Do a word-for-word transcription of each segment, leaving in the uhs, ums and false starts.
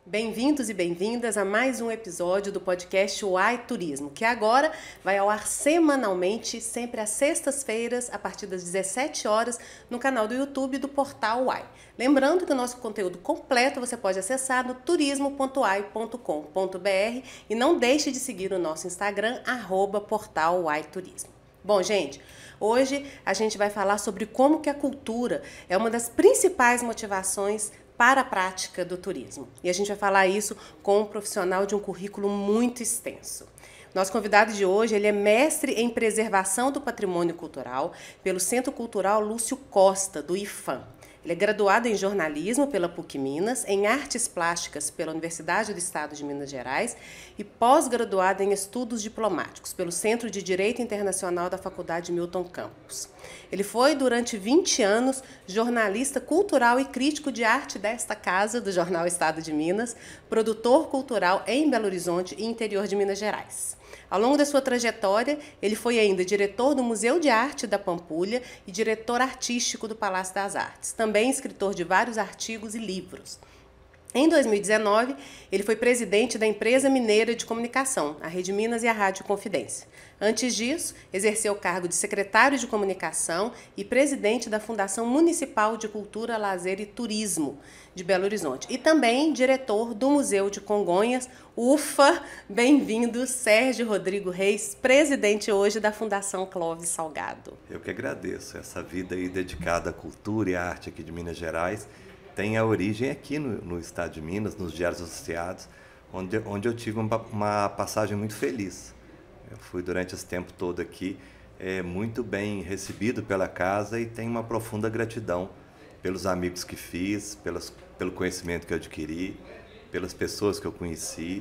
Bem-vindos e bem-vindas a mais um episódio do podcast Uai Turismo, que agora vai ao ar semanalmente, sempre às sextas-feiras, a partir das dezessete horas, no canal do YouTube do Portal Uai. Lembrando que o nosso conteúdo completo você pode acessar no turismo ponto uai ponto com ponto br e não deixe de seguir o nosso Instagram, arroba Portal Uai Turismo. Bom, gente, hoje a gente vai falar sobre como que a cultura é uma das principais motivações para a prática do turismo. E a gente vai falar isso com um profissional de um currículo muito extenso. Nosso convidado de hoje, ele é mestre em preservação do patrimônio cultural pelo Centro Cultural Lúcio Costa, do IFAM. Ele é graduado em jornalismo pela PUC Minas, em artes plásticas pela Universidade do Estado de Minas Gerais e pós-graduado em estudos diplomáticos pelo Centro de Direito Internacional da Faculdade Milton Campos. Ele foi, durante vinte anos, jornalista cultural e crítico de arte desta casa, do jornal Estado de Minas, produtor cultural em Belo Horizonte e interior de Minas Gerais. Ao longo da sua trajetória, ele foi ainda diretor do Museu de Arte da Pampulha e diretor artístico do Palácio das Artes, também escritor de vários artigos e livros. Em dois mil e dezenove, ele foi presidente da empresa mineira de comunicação, a Rede Minas e a Rádio Confidência. Antes disso, exerceu o cargo de secretário de comunicação e presidente da Fundação Municipal de Cultura, Lazer e Turismo de Belo Horizonte e também diretor do Museu de Congonhas. Ufa! Bem-vindo, Sérgio Rodrigo Reis, presidente hoje da Fundação Clóvis Salgado. Eu que agradeço. Essa vida aí dedicada à cultura e à arte aqui de Minas Gerais tem a origem aqui no, no estado de Minas, nos Diários Associados, onde, onde eu tive uma, uma passagem muito feliz. Eu fui durante esse tempo todo aqui é, muito bem recebido pela casa e tenho uma profunda gratidão pelos amigos que fiz, pelas, pelo conhecimento que eu adquiri, pelas pessoas que eu conheci.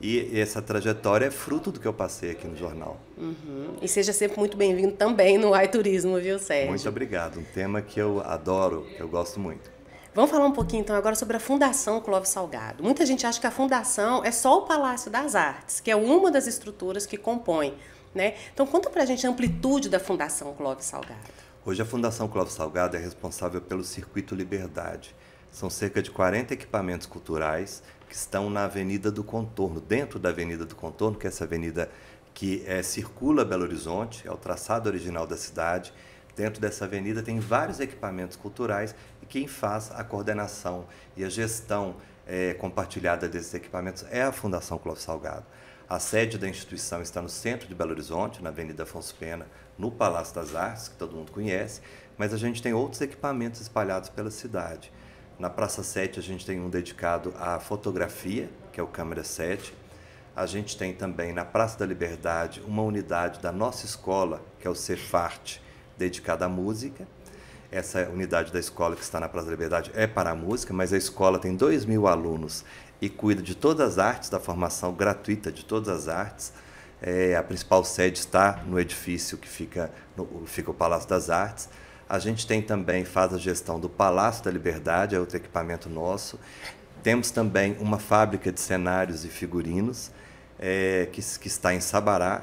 E essa trajetória é fruto do que eu passei aqui no jornal. Uhum. E seja sempre muito bem-vindo também no Uai Turismo, viu, Sérgio? Muito obrigado. Um tema que eu adoro, que eu gosto muito. Vamos falar um pouquinho, então, agora sobre a Fundação Clóvis Salgado. Muita gente acha que a Fundação é só o Palácio das Artes, que é uma das estruturas que compõe, né? Então, conta pra gente a amplitude da Fundação Clóvis Salgado. Hoje, a Fundação Clóvis Salgado é responsável pelo Circuito Liberdade. São cerca de quarenta equipamentos culturais que estão na Avenida do Contorno, dentro da Avenida do Contorno, que é essa avenida que é, circula Belo Horizonte, é o traçado original da cidade. Dentro dessa avenida tem vários equipamentos culturais e quem faz a coordenação e a gestão é, compartilhada desses equipamentos é a Fundação Clóvis Salgado. A sede da instituição está no centro de Belo Horizonte, na Avenida Afonso Pena, no Palácio das Artes, que todo mundo conhece, mas a gente tem outros equipamentos espalhados pela cidade. Na Praça sete a gente tem um dedicado à fotografia, que é o Câmera sete. A gente tem também na Praça da Liberdade uma unidade da nossa escola, que é o Cefarte, dedicada à música. Essa unidade da escola que está na Praça da Liberdade é para a música, mas a escola tem dois mil alunos e cuida de todas as artes, da formação gratuita de todas as artes. É, a principal sede está no edifício que fica, no, fica o Palácio das Artes. A gente tem também, faz a gestão do Palácio da Liberdade, é outro equipamento nosso. Temos também uma fábrica de cenários e figurinos, é, que, que está em Sabará.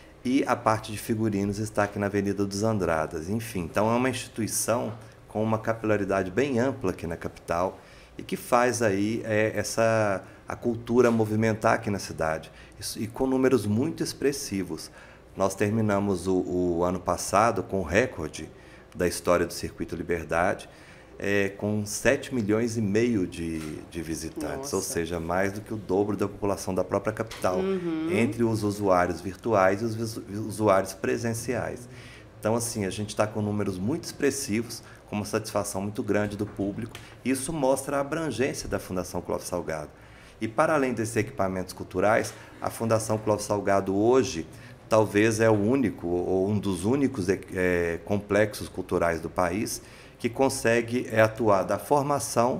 E a parte de figurinos está aqui na Avenida dos Andradas. Enfim, então é uma instituição com uma capilaridade bem ampla aqui na capital e que faz aí é, essa, a cultura movimentar aqui na cidade. Isso, e com números muito expressivos. Nós terminamos o, o ano passado com o recorde da história do Circuito Liberdade, é, com sete milhões e meio de, de visitantes, Nossa. Ou seja, mais do que o dobro da população da própria capital, uhum. entre os usuários virtuais e os usuários presenciais. Então, assim, a gente está com números muito expressivos, com uma satisfação muito grande do público, e isso mostra a abrangência da Fundação Clóvis Salgado. E, para além desses equipamentos culturais, a Fundação Clóvis Salgado hoje talvez é o único, ou um dos únicos é, complexos culturais do país, que consegue é, atuar da formação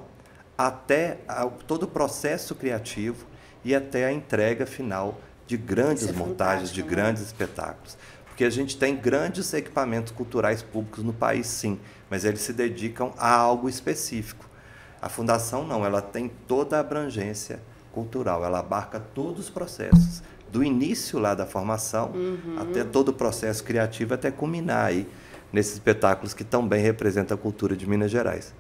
até a, todo o processo criativo e até a entrega final de grandes montagens, de grandes espetáculos. Porque a gente tem grandes equipamentos culturais públicos no país, sim, mas eles se dedicam a algo específico. A Fundação não, ela tem toda a abrangência cultural, ela abarca todos os processos, do início lá da formação uhum. até todo o processo criativo, até culminar aí nesses espetáculos que tão bem representam a cultura de Minas Gerais.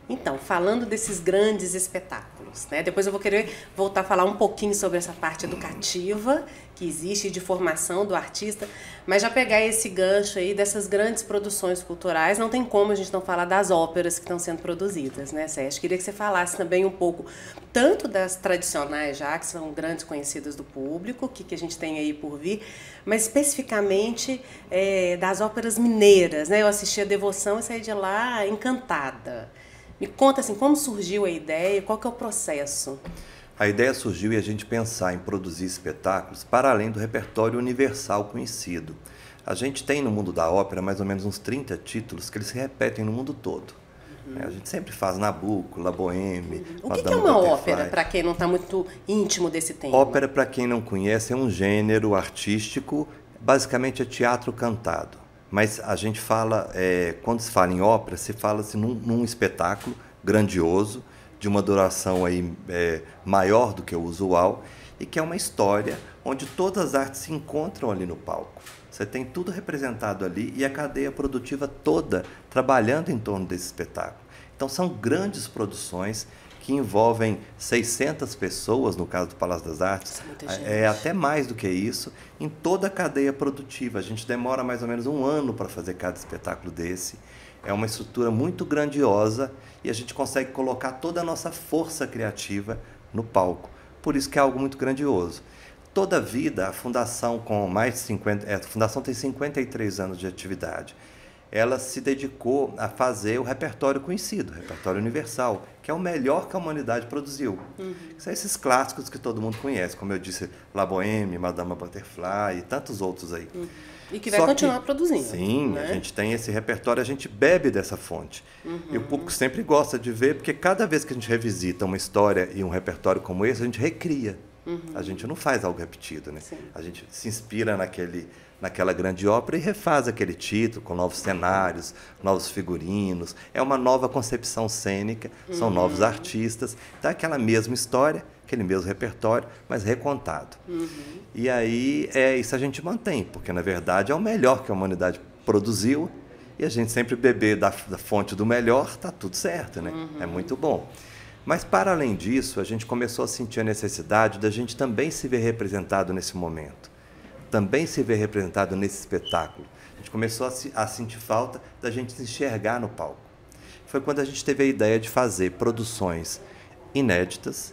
Então, falando desses grandes espetáculos, né? Depois eu vou querer voltar a falar um pouquinho sobre essa parte educativa que existe de formação do artista, mas já pegar esse gancho aí dessas grandes produções culturais, não tem como a gente não falar das óperas que estão sendo produzidas, né, Sérgio? Queria que você falasse também um pouco, tanto das tradicionais já, que são grandes conhecidas do público, o que, que a gente tem aí por vir, mas especificamente é, das óperas mineiras, né? Eu assisti a Devoção e saí de lá encantada. Me conta assim, como surgiu a ideia, qual que é o processo? A ideia surgiu em a gente pensar em produzir espetáculos para além do repertório universal conhecido. A gente tem no mundo da ópera mais ou menos uns trinta títulos que eles se repetem no mundo todo. Uhum. A gente sempre faz Nabucco, La Boheme, uhum. O que, que é uma ópera, para quem não está muito íntimo desse tema? Ópera, para quem não conhece, é um gênero artístico, basicamente é teatro cantado. Mas a gente fala, é, quando se fala em ópera, se fala-se num, num espetáculo grandioso, de uma duração aí, é, maior do que o usual, e que é uma história onde todas as artes se encontram ali no palco. Você tem tudo representado ali e a cadeia produtiva toda trabalhando em torno desse espetáculo. Então são grandes produções que envolvem seiscentas pessoas, no caso do Palácio das Artes, é, é até mais do que isso, em toda a cadeia produtiva. A gente demora mais ou menos um ano para fazer cada espetáculo desse. É uma estrutura muito grandiosa e a gente consegue colocar toda a nossa força criativa no palco. Por isso que é algo muito grandioso. Toda a vida, a Fundação, com mais de cinquenta... É, a Fundação tem cinquenta e três anos de atividade. Ela se dedicou a fazer o repertório conhecido, o repertório universal, que é o melhor que a humanidade produziu. Uhum. São esses clássicos que todo mundo conhece, como eu disse, La Boheme, Madama Butterfly e tantos outros aí. Uhum. E que vai Só continuar que, produzindo. Sim, né? A gente tem esse repertório, a gente bebe dessa fonte. Uhum. E o público sempre gosta de ver, porque cada vez que a gente revisita uma história e um repertório como esse, a gente recria. Uhum. A gente não faz algo repetido, né? Sim. A gente se inspira naquele, naquela grande ópera e refaz aquele título com novos cenários, novos figurinos. É uma nova concepção cênica, são uhum. novos artistas. Então, é aquela mesma história, aquele mesmo repertório, mas recontado. Uhum. E aí, é, isso a gente mantém, porque, na verdade, é o melhor que a humanidade produziu e a gente sempre beber da, da fonte do melhor, está tudo certo, né? Uhum. É muito bom. Mas, para além disso, a gente começou a sentir a necessidade da gente também se ver representado nesse momento, também se ver representado nesse espetáculo. A gente começou a, se, a sentir falta da gente se enxergar no palco. Foi quando a gente teve a ideia de fazer produções inéditas,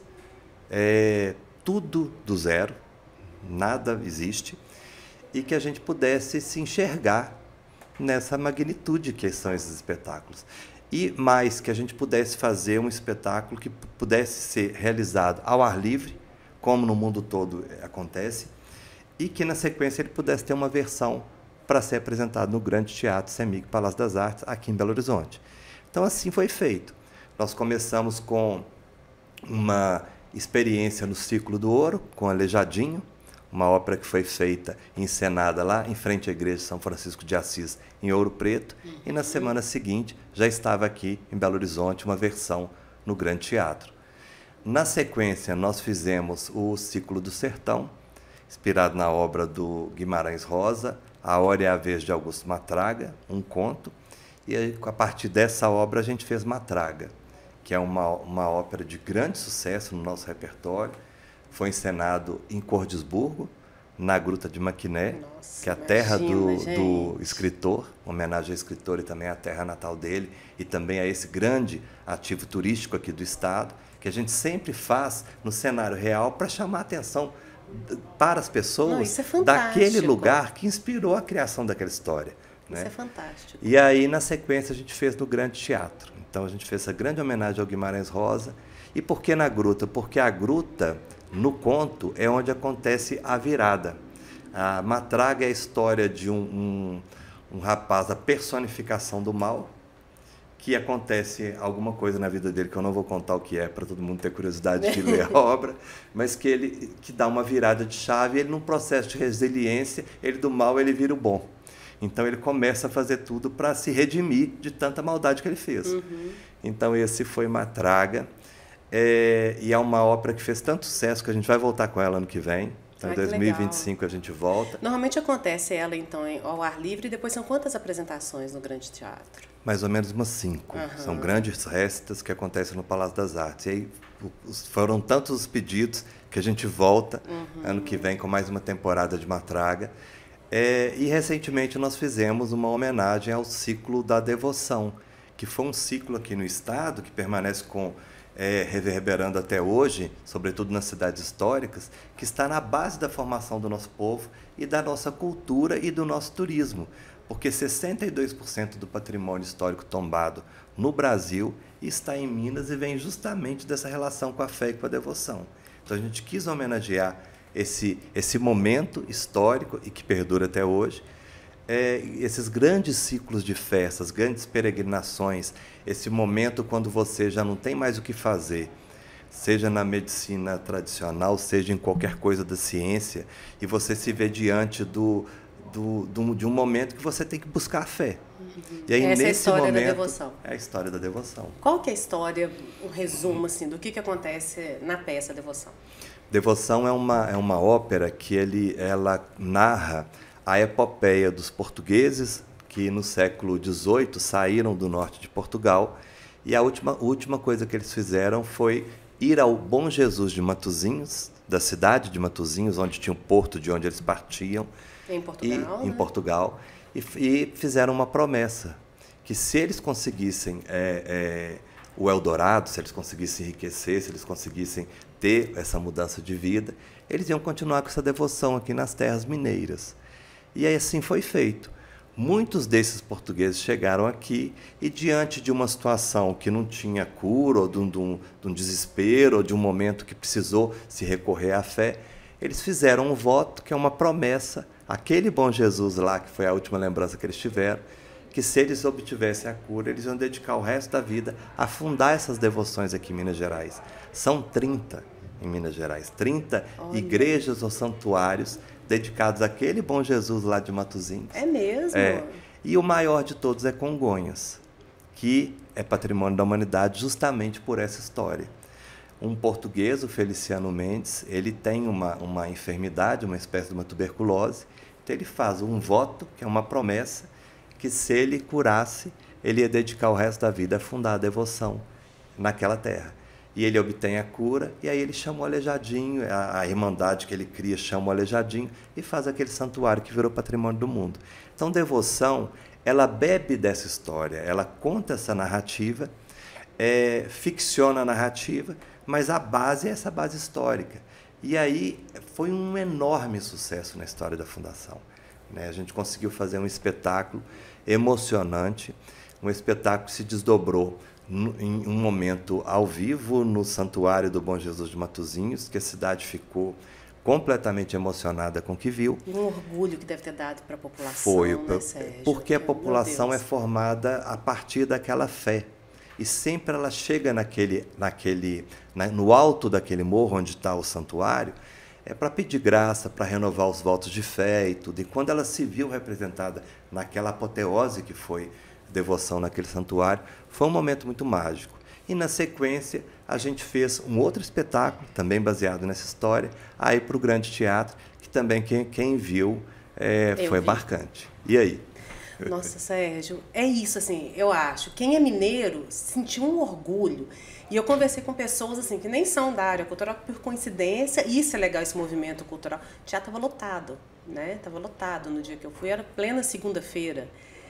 é, tudo do zero, nada existe, e que a gente pudesse se enxergar nessa magnitude que são esses espetáculos. E mais, que a gente pudesse fazer um espetáculo que pudesse ser realizado ao ar livre, como no mundo todo acontece, e que na sequência ele pudesse ter uma versão para ser apresentado no Grande Teatro CEMIG Palácio das Artes, aqui em Belo Horizonte. Então assim foi feito. Nós começamos com uma experiência no Círculo do Ouro, com Aleijadinho, uma ópera que foi feita e encenada lá em frente à igreja de São Francisco de Assis, em Ouro Preto, uhum. e na semana seguinte já estava aqui em Belo Horizonte uma versão no Grande Teatro. Na sequência, nós fizemos o Ciclo do Sertão, inspirado na obra do Guimarães Rosa, A Hora e a Vez de Augusto Matraga, um conto, e a partir dessa obra a gente fez Matraga, que é uma, uma ópera de grande sucesso no nosso repertório. Foi encenado em Cordisburgo, na Gruta de Maquiné, Nossa, que é a terra do, do escritor, homenagem ao escritor e também à terra natal dele, e também a esse grande ativo turístico aqui do estado, que a gente sempre faz no cenário real para chamar a atenção para as pessoas Não, é daquele lugar que inspirou a criação daquela história. Isso né? é fantástico. E aí, na sequência, a gente fez no Grande Teatro. Então, a gente fez essa grande homenagem ao Guimarães Rosa. E por que na Gruta? Porque a Gruta, no conto, é onde acontece a virada. A Matraga é a história de um, um, um rapaz, a personificação do mal, que acontece alguma coisa na vida dele, que eu não vou contar o que é, para todo mundo ter curiosidade de ler a obra, mas que ele que dá uma virada de chave, ele num processo de resiliência, ele do mal ele vira o bom. Então ele começa a fazer tudo para se redimir de tanta maldade que ele fez. Uhum. Então esse foi Matraga, é, e é uma ópera que fez tanto sucesso que a gente vai voltar com ela ano que vem. Então, ah, em dois mil e vinte e cinco a gente volta. Normalmente acontece ela, então, ao ar livre, e depois são quantas apresentações no Grande Teatro? Mais ou menos umas cinco. Uhum. São grandes restas que acontecem no Palácio das Artes. E aí foram tantos os pedidos que a gente volta uhum. ano que vem com mais uma temporada de Matraga. É, e recentemente nós fizemos uma homenagem ao ciclo da devoção, que foi um ciclo aqui no estado que permanece com, é, reverberando até hoje, sobretudo nas cidades históricas, que está na base da formação do nosso povo e da nossa cultura e do nosso turismo. Porque sessenta e dois por cento do patrimônio histórico tombado no Brasil está em Minas e vem justamente dessa relação com a fé e com a devoção. Então a gente quis homenagear esse, esse momento histórico e que perdura até hoje, é, esses grandes ciclos de festas, grandes peregrinações, esse momento quando você já não tem mais o que fazer, seja na medicina tradicional, seja em qualquer coisa da ciência, e você se vê diante do, do, do, de um momento que você tem que buscar a fé. Uhum. E aí, Essa nesse é a história momento, da devoção. É a história da devoção. Qual que é a história, um resumo assim, do que, que acontece na peça Devoção? Devoção é uma, é uma ópera que ele, ela narra a epopeia dos portugueses que no século dezoito saíram do norte de Portugal, e a última, última coisa que eles fizeram foi ir ao Bom Jesus de Matosinhos, da cidade de Matosinhos, onde tinha o porto de onde eles partiam, em Portugal, e, né? em Portugal e, e fizeram uma promessa, que se eles conseguissem é, é, o Eldorado, se eles conseguissem enriquecer, se eles conseguissem ter essa mudança de vida, eles iam continuar com essa devoção aqui nas terras mineiras. E aí assim foi feito. Muitos desses portugueses chegaram aqui e, diante de uma situação que não tinha cura, ou de um, de um, de um desespero, ou de um momento que precisou se recorrer à fé, eles fizeram um voto, que é uma promessa, aquele Bom Jesus lá, que foi a última lembrança que eles tiveram, que se eles obtivessem a cura, eles iam dedicar o resto da vida a fundar essas devoções aqui em Minas Gerais. São trinta em Minas Gerais, trinta Olha. igrejas ou santuários dedicados àquele Bom Jesus lá de Matosinhos. É mesmo? É. E o maior de todos é Congonhas, que é patrimônio da humanidade justamente por essa história. Um português, o Feliciano Mendes, ele tem uma, uma enfermidade, uma espécie de uma tuberculose, então ele faz um voto, que é uma promessa, que se ele curasse, ele ia dedicar o resto da vida a fundar a devoção naquela terra. E ele obtém a cura, e aí ele chama o Aleijadinho, a, a irmandade que ele cria chama o Aleijadinho, e faz aquele santuário que virou patrimônio do mundo. Então, devoção, ela bebe dessa história, ela conta essa narrativa, é, ficciona a narrativa, mas a base é essa base histórica. E aí foi um enorme sucesso na história da Fundação. Né? A gente conseguiu fazer um espetáculo emocionante, um espetáculo que se desdobrou em um momento ao vivo no Santuário do Bom Jesus de Matosinhos, que a cidade ficou completamente emocionada com o que viu. E um orgulho que deve ter dado para a população, Foi, né, Sérgio? Porque a população é formada a partir daquela fé. E sempre ela chega naquele, naquele, na, no alto daquele morro onde está o santuário, é para pedir graça, para renovar os votos de fé e tudo. E quando ela se viu representada naquela apoteose que foi devoção naquele santuário, foi um momento muito mágico. E na sequência a gente fez um outro espetáculo, também baseado nessa história, aí para o Grande Teatro, que também quem, quem viu é, foi vi. marcante. E aí? Nossa, Sérgio, é isso, assim, eu acho. Quem é mineiro sentiu um orgulho. E eu conversei com pessoas assim que nem são da área cultural, por coincidência, e isso é legal, esse movimento cultural. O teatro estava lotado, né? Estava lotado no dia que eu fui, era plena segunda-feira.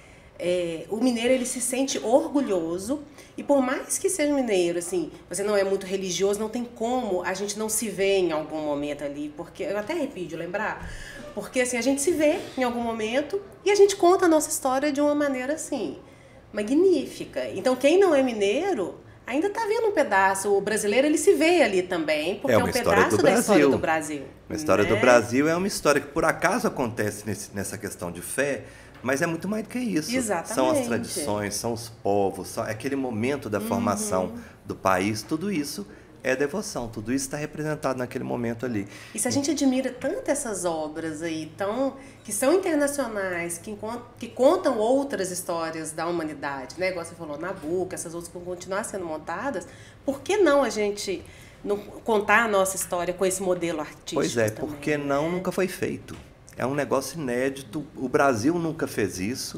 É, o mineiro, ele se sente orgulhoso, e por mais que seja mineiro, assim, você não é muito religioso, não tem como a gente não se ver em algum momento ali, porque eu até arrepio de lembrar, porque assim, a gente se vê em algum momento e a gente conta a nossa história de uma maneira assim, magnífica. Então quem não é mineiro ainda está vendo um pedaço, o brasileiro ele se vê ali também, porque é, é um pedaço da história do Brasil. A história né? do Brasil é uma história que por acaso acontece nesse, nessa questão de fé, mas é muito mais do que isso. Exatamente. São as tradições, são os povos, são aquele momento da formação uhum. do país, tudo isso é devoção, tudo isso está representado naquele momento ali. E se a gente admira tanto essas obras aí, tão, que são internacionais, que, que contam outras histórias da humanidade, né? Igual você falou, Nabucco, essas outras que vão continuar sendo montadas, por que não a gente não contar a nossa história com esse modelo artístico? Pois é, também, porque não, né? nunca foi feito. É um negócio inédito, o Brasil nunca fez isso,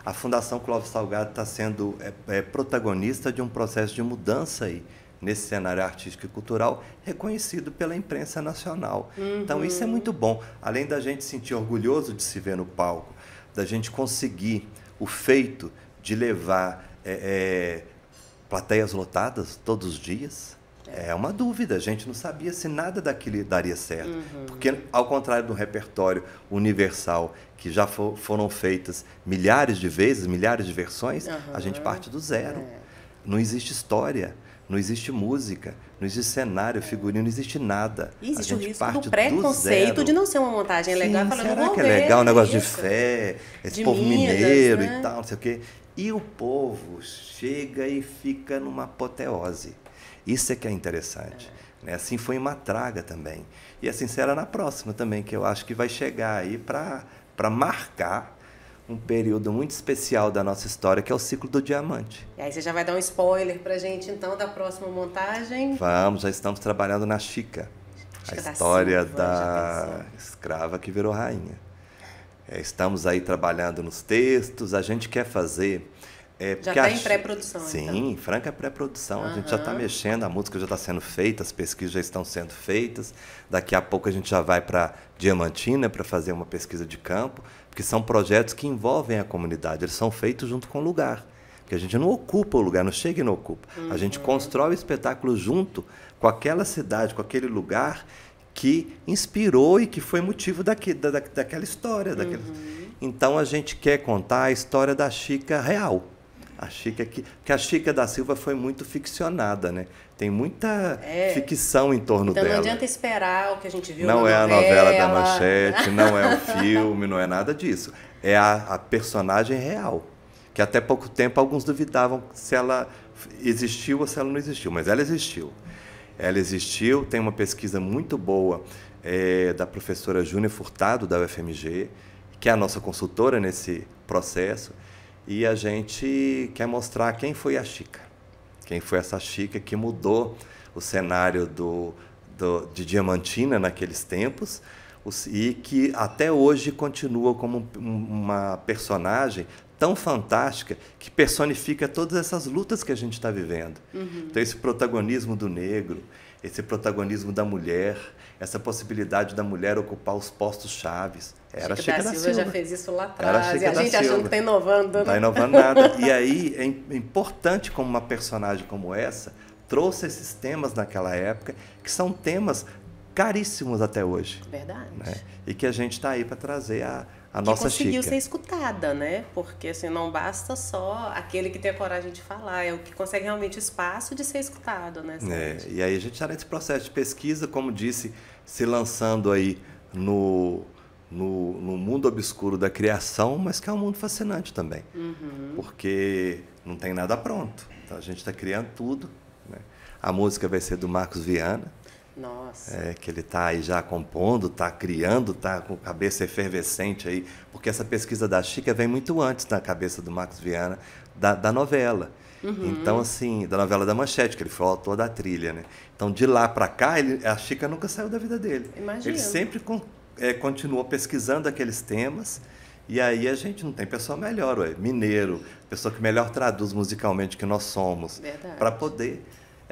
a Fundação Clóvis Salgado está sendo é, é, protagonista de um processo de mudança aí, nesse cenário artístico e cultural, reconhecido pela imprensa nacional. Uhum. Então, isso é muito bom. Além da gente se sentir orgulhoso de se ver no palco, da gente conseguir o feito de levar é, é, plateias lotadas todos os dias, é. é uma dúvida. A gente não sabia se nada daquilo daria certo. Uhum. Porque, ao contrário do repertório universal, que já for, foram feitas milhares de vezes, milhares de versões, uhum. a gente parte do zero. É. Não existe história. Não existe música, não existe cenário, figurino, não existe nada. E existe o risco do preconceito do de não ser uma montagem legal. Sim, falando, será vou que é ver legal o negócio isso. de fé, esse de povo Minas, mineiro né? e tal, não sei o quê. E o povo chega e fica numa apoteose. Isso é que é interessante. É. Né? Assim foi em Matraga também. E assim será na próxima também, que eu acho que vai chegar aí para para marcar um período muito especial da nossa história, que é o ciclo do diamante. E aí você já vai dar um spoiler pra gente, então, da próxima montagem? Vamos, já estamos trabalhando na Chica. Chica a história da, da escrava que virou rainha. É, estamos aí trabalhando nos textos, a gente quer fazer... É, já está em pré-produção, Sim, então. franca pré-produção. Uhum. A gente já está mexendo, a música já está sendo feita, as pesquisas já estão sendo feitas. Daqui a pouco a gente já vai para Diamantina para fazer uma pesquisa de campo, porque são projetos que envolvem a comunidade, eles são feitos junto com o lugar. Porque a gente não ocupa o lugar, não chega e não ocupa. Uhum. A gente constrói o espetáculo junto com aquela cidade, com aquele lugar que inspirou e que foi motivo daqui, da, daquela história. Daquele... Uhum. Então a gente quer contar a história da Chica real. A Chica que, que a Chica da Silva foi muito ficcionada, né? Tem muita é. ficção em torno então, dela. Então não adianta esperar o que a gente viu não na novela. Não é a novela da Manchete, não é o filme, não é nada disso. É a, a personagem real, que até pouco tempo alguns duvidavam se ela existiu ou se ela não existiu, mas ela existiu. Ela existiu, tem uma pesquisa muito boa é, da professora Júnia Furtado, da U F M G, que é a nossa consultora nesse processo. E a gente quer mostrar quem foi a Chica, quem foi essa Chica que mudou o cenário do, do, de Diamantina naqueles tempos os, e que até hoje continua como uma personagem tão fantástica que personifica todas essas lutas que a gente está vivendo. Uhum. Então, esse protagonismo do negro, esse protagonismo da mulher, essa possibilidade da mulher ocupar os postos chaves. Era Chica, Chica da, da Silva, Silva já fez isso lá atrás, e a gente Silva. achando que está inovando. Não está inovando nada. E aí é importante como uma personagem como essa trouxe esses temas naquela época, que são temas caríssimos até hoje. Verdade. Né? E que a gente está aí para trazer a, a nossa Chica. Que conseguiu ser escutada, né? Porque assim, não basta só aquele que tem a coragem de falar, é o que consegue realmente espaço de ser escutado, né? É, e aí a gente está nesse processo de pesquisa, como disse, se lançando aí no... No, no mundo obscuro da criação, mas que é um mundo fascinante também. Uhum. Porque não tem nada pronto. Então a gente está criando tudo. Né? A música vai ser do Marcos Viana. Nossa. É, que ele está aí já compondo, está criando, está com a cabeça efervescente aí. Porque essa pesquisa da Chica vem muito antes na cabeça do Marcos Viana, da, da novela. Uhum. Então, assim, da novela da Manchete, que ele foi o autor da trilha. Né? Então, de lá para cá, ele, a Chica nunca saiu da vida dele. Imagina. Ele sempre... Com, É, continuou pesquisando aqueles temas, e aí a gente não tem pessoa melhor, ué, mineiro, pessoa que melhor traduz musicalmente que nós somos, para poder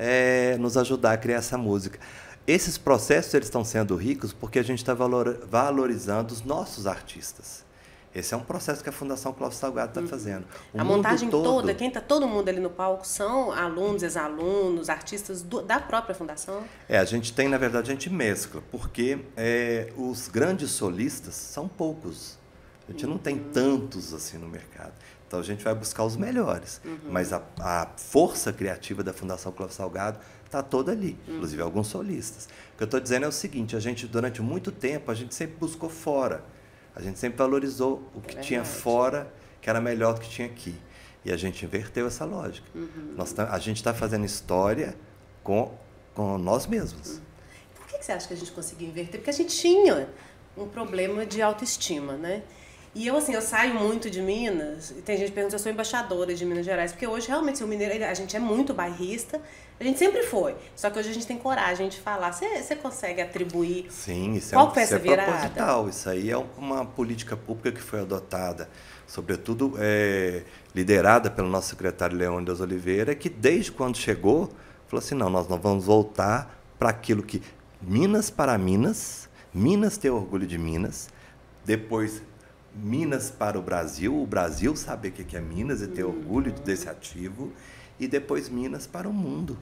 é, nos ajudar a criar essa música. Esses processos eles estão sendo ricos porque a gente está valor, valorizando os nossos artistas. Esse é um processo que a Fundação Clóvis Salgado está fazendo. O a montagem todo, toda, quem está todo mundo ali no palco são alunos, ex-alunos, artistas do, da própria Fundação? É, a gente tem, na verdade, a gente mescla, porque é, os grandes solistas são poucos. A gente uhum. não tem tantos assim no mercado. Então a gente vai buscar os melhores. Uhum. Mas a, a força criativa da Fundação Clóvis Salgado está toda ali, uhum. inclusive alguns solistas. O que eu estou dizendo é o seguinte, a gente, durante muito tempo, a gente sempre buscou fora. A gente sempre valorizou o que é tinha fora, que era melhor do que tinha aqui. E a gente inverteu essa lógica. Uhum. Nós tá, a gente está fazendo história com, com nós mesmos. Uhum. Por que você acha que a gente conseguiu inverter? Porque a gente tinha um problema de autoestima, né? E eu, assim, eu saio muito de Minas, e tem gente que pergunta se eu sou embaixadora de Minas Gerais, porque hoje, realmente, o mineiro, a gente é muito bairrista, a gente sempre foi, só que hoje a gente tem coragem de falar. Você consegue atribuir... Sim, isso Qual é, um, foi isso essa é virada? proposital, isso aí é uma política pública que foi adotada, sobretudo é, liderada pelo nosso secretário Leônidas Oliveira, que desde quando chegou, falou assim, não, nós não vamos voltar para aquilo que... Minas para Minas, Minas ter orgulho de Minas, depois... Minas para o Brasil, o Brasil saber o que é Minas e ter uhum. orgulho desse ativo, e depois Minas para o mundo.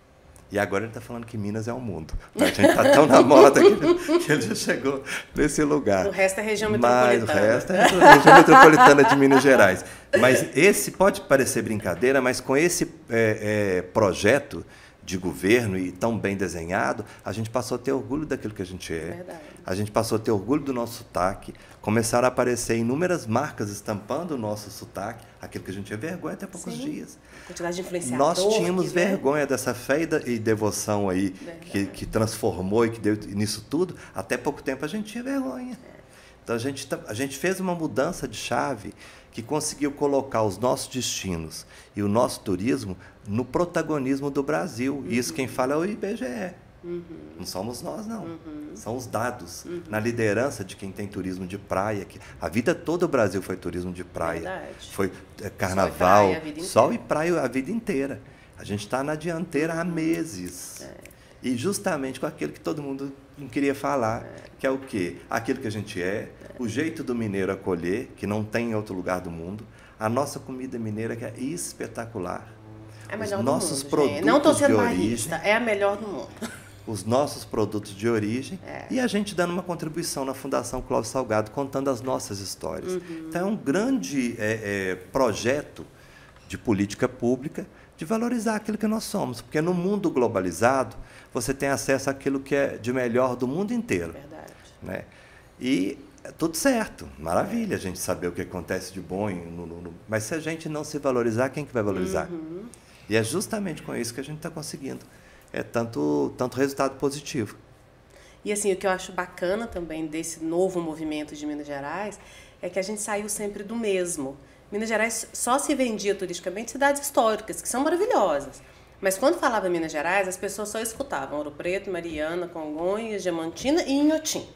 E agora ele está falando que Minas é o mundo. A gente está tão na moda que ele, que ele já chegou nesse lugar. O resto é região metropolitana. Mas o resto é a região metropolitana de Minas Gerais. Mas esse pode parecer brincadeira, mas com esse é, é, projeto de governo e tão bem desenhado, a gente passou a ter orgulho daquilo que a gente é. Verdade. A gente passou a ter orgulho do nosso sotaque. Começaram a aparecer inúmeras marcas estampando o nosso sotaque, aquilo que a gente tinha vergonha até poucos Sim. dias. Quantidade de influenciador. Nós tínhamos que, vergonha né? dessa fé e devoção aí, que, que transformou e que deu nisso tudo. Até pouco tempo a gente tinha vergonha. É. Então a gente, a gente fez uma mudança de chave que conseguiu colocar os nossos destinos e o nosso turismo no protagonismo do Brasil. Uhum. E isso quem fala é o I B G E. Uhum. Não somos nós, não. Uhum. São os dados. Uhum. Na liderança de quem tem turismo de praia. Que a vida toda o Brasil foi turismo de praia. Verdade. Foi é, carnaval, sol e praia, sol e praia a vida inteira. A gente está na dianteira há meses. É. E justamente com aquilo que todo mundo não queria falar, é. que é o quê? Aquilo que a gente é, é, o jeito do mineiro acolher, que não tem em outro lugar do mundo, a nossa comida mineira que é espetacular. É a melhor os do nossos mundo, produtos gente. Não estou sendo de barrista, origem, é a melhor do mundo. Os nossos produtos de origem é. e a gente dando uma contribuição na Fundação Clóvis Salgado, contando as nossas histórias. Uhum. Então é um grande é, é, projeto de política pública de valorizar aquilo que nós somos, porque no mundo globalizado você tem acesso àquilo que é de melhor do mundo inteiro. Verdade. Né? E é tudo certo, maravilha a gente saber o que acontece de bom, no, no, no, mas se a gente não se valorizar, quem que vai valorizar? Uhum. E é justamente com isso que a gente está conseguindo é tanto, tanto resultado positivo. E assim, o que eu acho bacana também desse novo movimento de Minas Gerais é que a gente saiu sempre do mesmo. Minas Gerais só se vendia turisticamente cidades históricas, que são maravilhosas. Mas quando falava Minas Gerais, as pessoas só escutavam Ouro Preto, Mariana, Congonhas, Diamantina e Inhotim.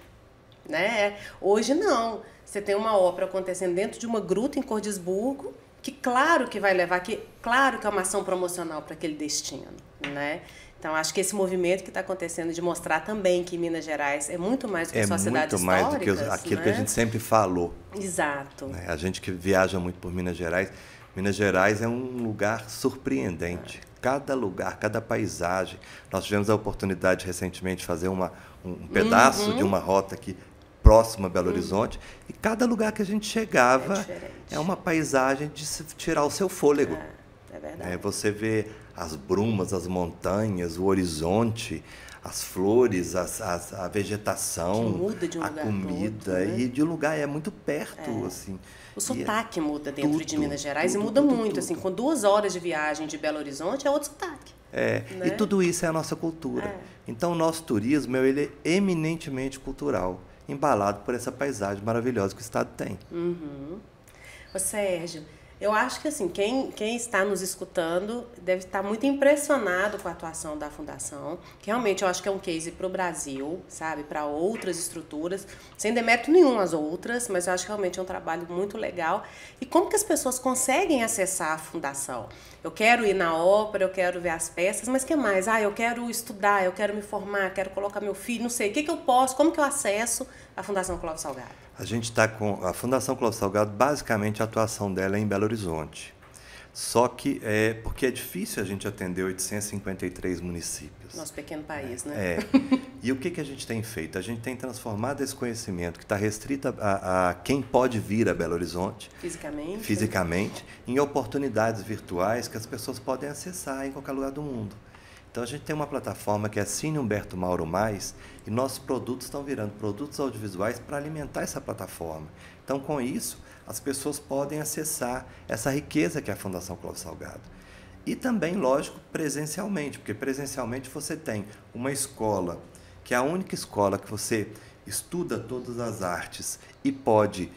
Né? Hoje não. Você tem uma ópera acontecendo dentro de uma gruta em Cordisburgo, que claro que vai levar, que claro que é uma ação promocional para aquele destino, né? Então, acho que esse movimento que está acontecendo de mostrar também que Minas Gerais é muito mais do que é só cidades históricas. É muito mais do que aquilo, né, que a gente sempre falou. Exato. Né? A gente que viaja muito por Minas Gerais, Minas Gerais é um lugar surpreendente. É. Cada lugar, cada paisagem. Nós tivemos a oportunidade recentemente de fazer uma, um pedaço uhum. de uma rota aqui próximo a Belo Horizonte, uhum. e cada lugar que a gente chegava é, é uma paisagem de se tirar o seu fôlego. É, é verdade. É, você vê as brumas, as montanhas, o horizonte, as flores, as, as, a vegetação, que muda de um a lugar comida, outro, né? E de um lugar é muito perto. É. Assim. O sotaque é muda dentro tudo, de Minas Gerais tudo, e muda tudo, muito. tudo. Assim, com duas horas de viagem de Belo Horizonte é outro sotaque. É, né? E tudo isso é a nossa cultura. É. Então, o nosso turismo ele é eminentemente cultural, embalado por essa paisagem maravilhosa que o estado tem. Uhum. Ô, Sérgio, eu acho que assim, quem, quem está nos escutando deve estar muito impressionado com a atuação da Fundação, que realmente eu acho que é um case para o Brasil, sabe, para outras estruturas, sem demérito nenhum às outras, mas eu acho que realmente é um trabalho muito legal. E como que as pessoas conseguem acessar a Fundação? Eu quero ir na ópera, eu quero ver as peças, mas o que mais? Ah, eu quero estudar, eu quero me formar, quero colocar meu filho, não sei, o que, que eu posso, como que eu acesso a Fundação Clóvis Salgado? A gente está com a Fundação Clóvis Salgado, basicamente a atuação dela é em Belo Horizonte. Só que é porque é difícil a gente atender oitocentos e cinquenta e três municípios. Nosso pequeno país, né? É. E o que, que a gente tem feito? A gente tem transformado esse conhecimento que está restrito a, a quem pode vir a Belo Horizonte fisicamente, fisicamente em oportunidades virtuais que as pessoas podem acessar em qualquer lugar do mundo. Então, a gente tem uma plataforma que é Cine Humberto Mauro Mais, e nossos produtos estão virando produtos audiovisuais para alimentar essa plataforma. Então, com isso, as pessoas podem acessar essa riqueza que é a Fundação Clóvis Salgado. E também, lógico, presencialmente, porque presencialmente você tem uma escola, que é a única escola que você estuda todas as artes e pode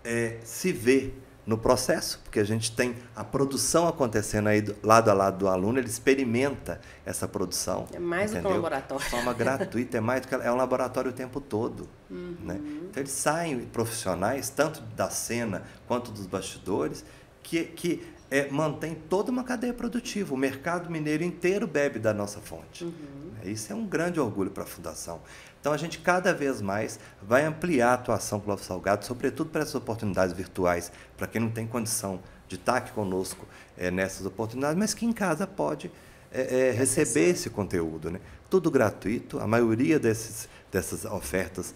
é, se ver no processo, porque a gente tem a produção acontecendo aí do, lado a lado do aluno, ele experimenta essa produção. É mais do que um laboratório. De forma gratuita, é mais do que é um laboratório o tempo todo. Uhum. Né? Então eles saem profissionais, tanto da cena quanto dos bastidores, que, que é, mantém toda uma cadeia produtiva. O mercado mineiro inteiro bebe da nossa fonte. Uhum. Isso é um grande orgulho para a Fundação. Então, a gente cada vez mais vai ampliar a atuação do Clóvis Salgado, sobretudo para essas oportunidades virtuais, para quem não tem condição de estar aqui conosco é, nessas oportunidades, mas que em casa pode é, é, receber esse conteúdo. Né? Tudo gratuito, a maioria desses, dessas ofertas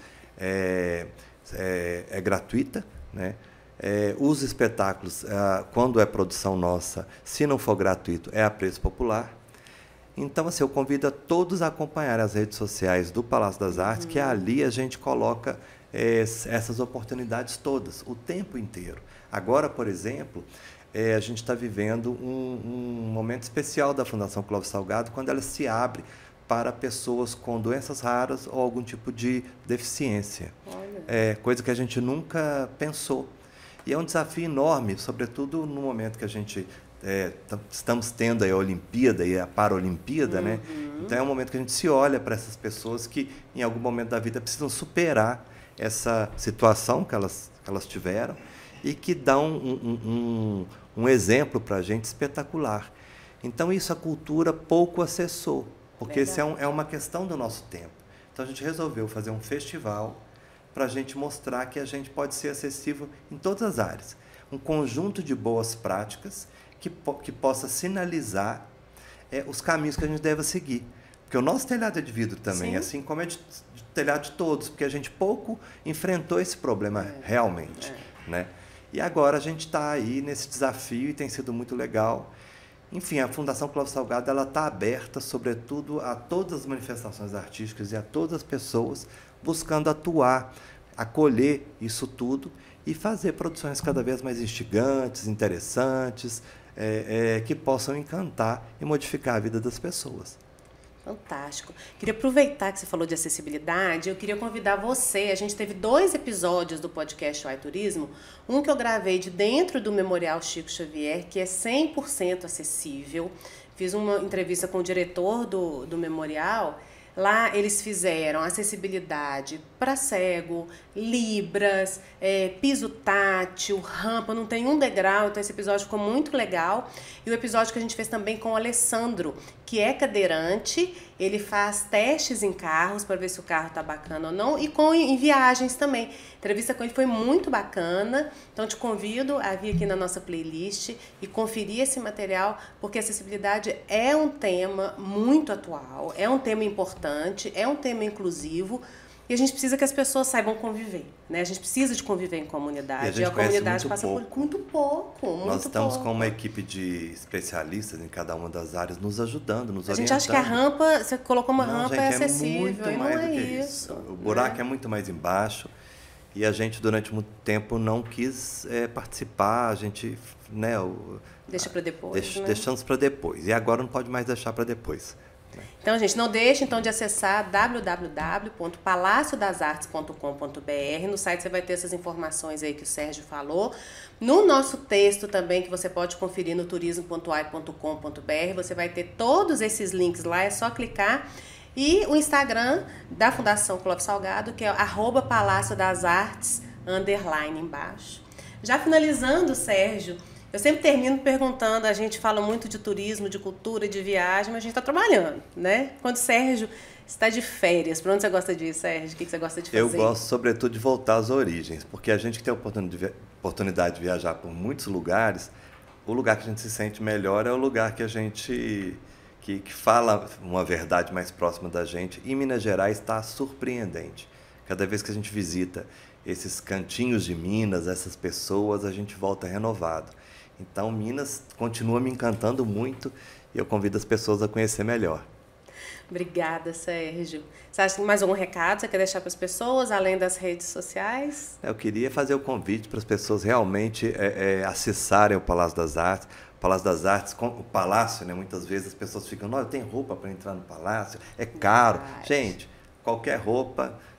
é, é, é gratuita. Né? É, os espetáculos, ah, quando é produção nossa, se não for gratuito, é a preço popular. Então, assim, eu convido a todos a acompanhar as redes sociais do Palácio das Artes, uhum. que ali a gente coloca é, essas oportunidades todas, o tempo inteiro. Agora, por exemplo, é, a gente está vivendo um, um momento especial da Fundação Clóvis Salgado, quando ela se abre para pessoas com doenças raras ou algum tipo de deficiência. Olha. É, coisa que a gente nunca pensou. E é um desafio enorme, sobretudo no momento que a gente... É, estamos tendo aí a Olimpíada e a Paralimpíada, uhum. né? Então é um momento que a gente se olha para essas pessoas que em algum momento da vida precisam superar essa situação que elas, que elas tiveram e que dão um, um, um, um exemplo para a gente espetacular. Então isso a cultura pouco acessou, porque isso é, um, é uma questão do nosso tempo. Então a gente resolveu fazer um festival para a gente mostrar que a gente pode ser acessível em todas as áreas. Um conjunto de boas práticas que, que possa sinalizar é, os caminhos que a gente deve seguir. Porque o nosso telhado é de vidro também, Sim. assim como é de, de telhado de todos, porque a gente pouco enfrentou esse problema é. realmente. É. Né? E agora a gente está aí nesse desafio e tem sido muito legal. Enfim, a Fundação Clóvis Salgado está aberta, sobretudo, a todas as manifestações artísticas e a todas as pessoas buscando atuar, acolher isso tudo e fazer produções cada vez mais instigantes, interessantes, é, é, que possam encantar e modificar a vida das pessoas. Fantástico. Queria aproveitar que você falou de acessibilidade, eu queria convidar você, a gente teve dois episódios do podcast Uai Turismo, um que eu gravei de dentro do Memorial Chico Xavier, que é cem por cento acessível, fiz uma entrevista com o diretor do, do Memorial. Lá eles fizeram acessibilidade para cego, libras, é, piso tátil, rampa, não tem um degrau, então esse episódio ficou muito legal. E o episódio que a gente fez também com o Alessandro, que é cadeirante, ele faz testes em carros para ver se o carro tá bacana ou não, e com, em viagens também. A entrevista com ele foi muito bacana, então te convido a vir aqui na nossa playlist e conferir esse material, porque acessibilidade é um tema muito atual, é um tema importante, é um tema inclusivo, e a gente precisa que as pessoas saibam conviver, né? A gente precisa de conviver em comunidade. E a, gente e a comunidade passa pouco. por muito pouco, muito Nós estamos pouco. com uma equipe de especialistas em cada uma das áreas nos ajudando, nos a orientando. A gente acha que a rampa, você colocou uma não, rampa, gente, é acessível, é e não é isso. isso. O buraco né? é muito mais embaixo. E a gente, durante muito tempo, não quis é, participar. A gente, né, o, Deixa para depois, deix, né? Deixamos para depois. E agora não pode mais deixar para depois. Então, gente, não deixe então de acessar w w w ponto palácio das artes ponto com ponto b r. No site você vai ter essas informações aí que o Sérgio falou. No nosso texto também, que você pode conferir no turismo ponto uai ponto com ponto b r, você vai ter todos esses links lá, é só clicar. E o Instagram da Fundação Clóvis Salgado, que é arroba Palácio das Artes, underline embaixo. Já finalizando, Sérgio, eu sempre termino perguntando, a gente fala muito de turismo, de cultura, de viagem, mas a gente está trabalhando, né? Quando o Sérgio está de férias, para onde você gosta de ir, Sérgio? O que você gosta de fazer? Eu gosto, sobretudo, de voltar às origens, porque a gente que tem a oportunidade de viajar por muitos lugares, o lugar que a gente se sente melhor é o lugar que a gente... Que, que fala uma verdade mais próxima da gente. E Minas Gerais está surpreendente. Cada vez que a gente visita esses cantinhos de Minas, essas pessoas, a gente volta renovado. Então, Minas continua me encantando muito e eu convido as pessoas a conhecer melhor. Obrigada, Sérgio. Você acha que mais algum recado você quer deixar para as pessoas, além das redes sociais? Eu queria fazer o convite para as pessoas realmente é, é, acessarem o Palácio das Artes. O Palácio das Artes, o palácio, né? Muitas vezes as pessoas ficam, não, eu tenho roupa para entrar no palácio, é caro. Verdade. Gente, qualquer roupa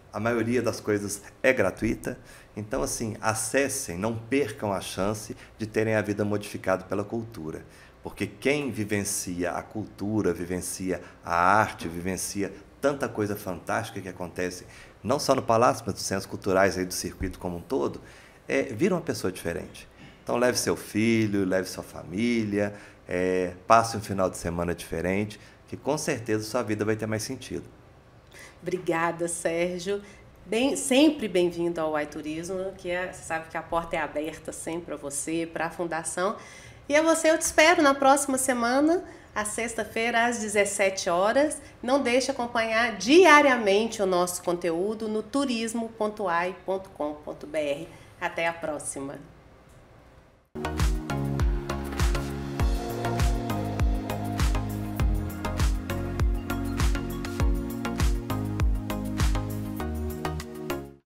a maioria das coisas é gratuita. Então, assim, acessem, não percam a chance de terem a vida modificada pela cultura. Porque quem vivencia a cultura, vivencia a arte, vivencia tanta coisa fantástica que acontece, não só no Palácio, mas nos centros culturais aí do circuito como um todo, é, vira uma pessoa diferente. Então, leve seu filho, leve sua família, é, passe um final de semana diferente, que com certeza sua vida vai ter mais sentido. Obrigada, Sérgio. Bem, sempre bem-vindo ao iTurismo, que é, você sabe que a porta é aberta sempre para você, para a Fundação. E a você eu te espero na próxima semana, à sexta-feira, às dezessete horas. Não deixe acompanhar diariamente o nosso conteúdo no turismo ponto ai ponto com ponto br. Até a próxima!